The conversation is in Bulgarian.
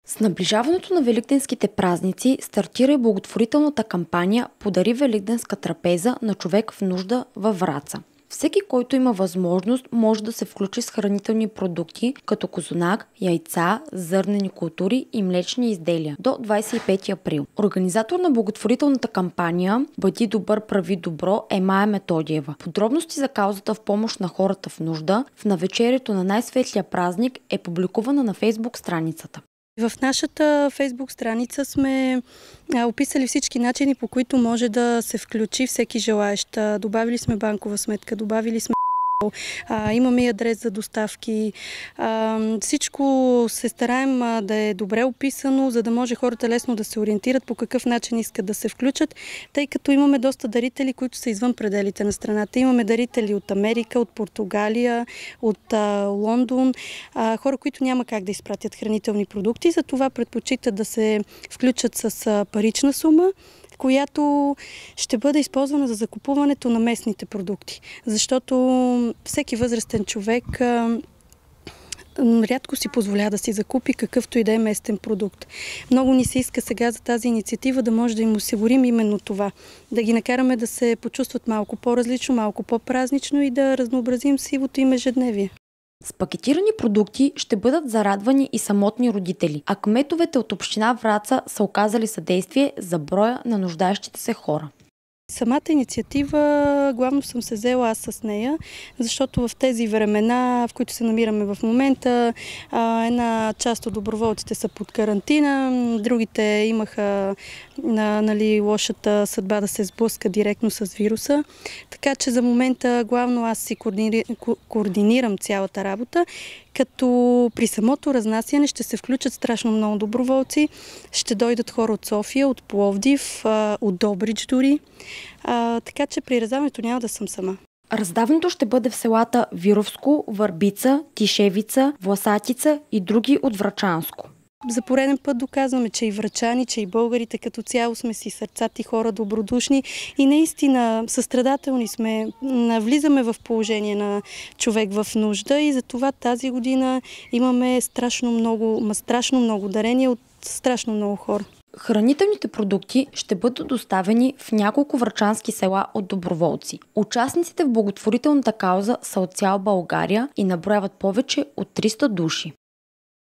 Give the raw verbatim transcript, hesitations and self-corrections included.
С наближаването на великденските празници стартира и благотворителната кампания "Подари великденска трапеза на човек в нужда" във Враца. Всеки, който има възможност, може да се включи с хранителни продукти, като козунак, яйца, зърнени култури и млечни изделия до двадесет и пети април. Организатор на благотворителната кампания "Бъди добър, прави добро" е Мая Методиева. Подробности за каузата в помощ на хората в нужда в навечерието на най-светлия празник е публикувана на Фейсбук страницата. В нашата Фейсбук страница сме описали всички начини, по които може да се включи всеки желаещ. Добавили сме банкова сметка, добавили сме А, имаме и адрес за доставки. А, всичко се стараем а, да е добре описано, за да може хората лесно да се ориентират по какъв начин искат да се включат, тъй като имаме доста дарители, които са извън пределите на страната. Имаме дарители от Америка, от Португалия, от а, Лондон, а, хора, които няма как да изпратят хранителни продукти, затова предпочитат да се включат с а, парична сума, която ще бъде използвана за закупуването на местните продукти. Защото всеки възрастен човек а, рядко си позволя да си закупи какъвто и да е местен продукт. Много ни се иска сега за тази инициатива да може да им осигурим именно това. Да ги накараме да се почувстват малко по-различно, малко по-празнично и да разнообразим сивото им ежедневие. С пакетирани продукти ще бъдат зарадвани и самотни родители, а кметовете от община Враца са оказали съдействие за броя на нуждаещите се хора. Самата инициатива главно съм се взела аз с нея, защото в тези времена, в които се намираме в момента, една част от доброволците са под карантина, другите имаха нали, лошата съдба да се сблъска директно с вируса. Така че за момента главно аз си координирам цялата работа, като при самото разнасяне ще се включат страшно много доброволци. Ще дойдат хора от София, от Пловдив, от Добрич дори. А, така че при раздаването няма да съм сама. Раздаването ще бъде в селата Вировско, Върбица, Тишевица, Власатица и други от Врачанско. За пореден път доказваме, че и врачани, че и българите като цяло сме си сърцати хора, добродушни и наистина състрадателни сме. Влизаме в положение на човек в нужда и затова тази година имаме страшно много, страшно много дарения от страшно много хора. Хранителните продукти ще бъдат доставени в няколко врачански села от доброволци. Участниците в благотворителната кауза са от цяла България и наброяват повече от триста души.